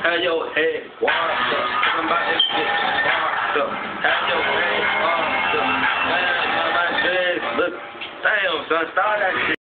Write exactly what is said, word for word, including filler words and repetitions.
have your head washed up. Somebody get washed up. Have your head washed up. Man, my dress look. Damn, son, start that shit.